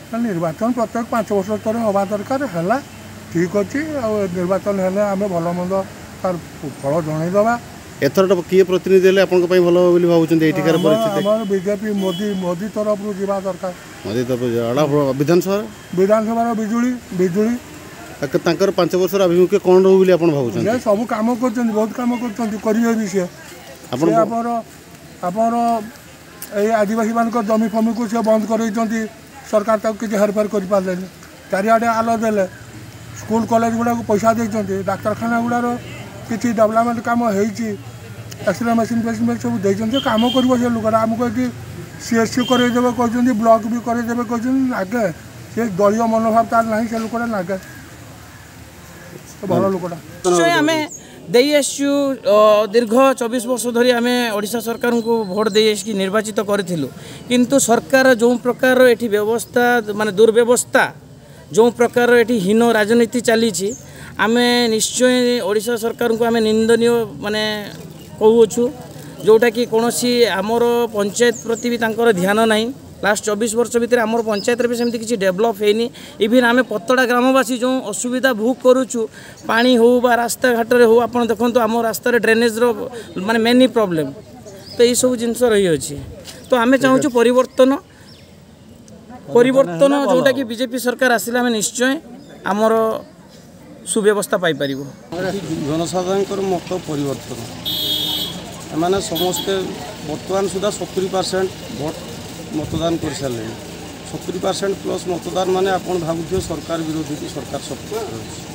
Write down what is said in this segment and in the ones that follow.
निर्वाचन प्रत्येक 5 वर्ष तर हवा दरकार है ठीक अच्छे निर्वाचन हेल्ले आम भल मंद तार फल जनईदे एथर किए प्रतिनिधि हेल्ले आपन भल भावुँचार परिस्थिति बीजेपी मोदी मोदी तरफ जा दरकार मोदी तरफ विधानसभा विधानसभा बिजुली बिजुली 5 वर्ष अभिमुख्य कौन रो भावुँ सब कम कर बहुत कम करेंगे भी सी आप आदिवासी मान जमी फमी को सी बंद कर सरकार तक किसी हेरफेर कर पारे चारिआडे आलो देले स्कूल कॉलेज गुड़ा पैसा देते डाक्तखाना गुड़ार किसी डेवलपमेंट कम एक्सरे मेसीन फेसीन सब देते कम कर लोकटा आमको ये CSC करदेवे कहते ब्लॉक भी करदेवे कहते नागे से दलीय मनोभाव तार ना से लोकटा नागे भल लोकटा आम दे आसु दीर्घ 24 वर्ष धरी आम ओडिशा सरकार को भोट दे निर्वाचित करूँ किंतु सरकार जो प्रकार ये व्यवस्था माने दुर्व्यवस्था जो प्रकार ये हीन राजनीति चली आम निश्चय ओडिशा सरकार को आम निंदनीय माने कहूँ जोटा कि कौन आमर पंचायत प्रति भी ध्यान ना लास्ट 24 वर्ष भितर आमर पंचायत भी सेमती किसी डेभलप होनी इवन आम पतड़ा ग्रामवासी जो असुविधा भोग करुचु पानी हो बा रास्ता घाट हो आप देखो आम रास्त ड्रेनेज माने मेनी प्रॉब्लम तो ये सब जिनस रही अच्छी तो आम चाहूँ परिवर्तन परिवर्तन जोटा कि बीजेपी सरकार आसिले आम निश्चय आमर सुव्यवस्था पाइपर जनसाधारण मत परिवर्तन एम समस्ते बर्तमान सुधा 70% भोट मतदान कर सारे 70% प्लस मतदान माने आपन भावुथ सरकार विरोधी की सरकार सपोर्ट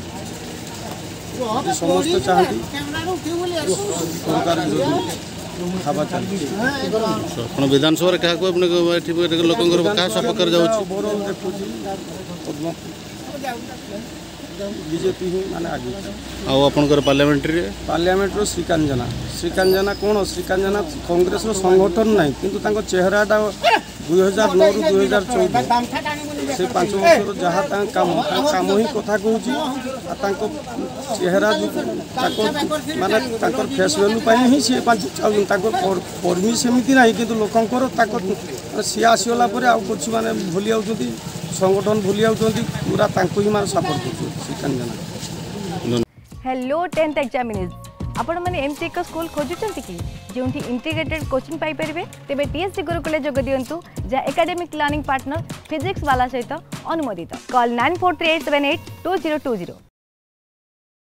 समस्ते चाहती सरकार विरोधी खावा चलती विधानसभा क्या लोक सपक्ष ओवरऑल देखुँ बीजेपी ही माने आगे पार्लियामेंट श्रीकांजना कौन श्रीकांजना कांग्रेस संगठन ना किंतु चेहराटा 2009 रु 2014 से 5 वर्ष जहाँ काम ही कथा कहूँ चेहरा माने फेस वैल्यू ही सी कर्मी सेमती ना कि लोकंर सी आसगला आउ कुछ माने भूली आउट संगठन भूली आउट पूरा ही माने सपोर्ट कर। हेलो 10th एग्जामिनीज आपण मैंने एमती एक स्कूल खोजुंट कि जो इंटीग्रेटेड कोचिंग पाइपर तेज TSC गुरुकुल जोग दिंतु जहाँ एकेडमिक लर्निंग पार्टनर फिजिक्स वाला सहित अनुमोदित कॉल 9438782020।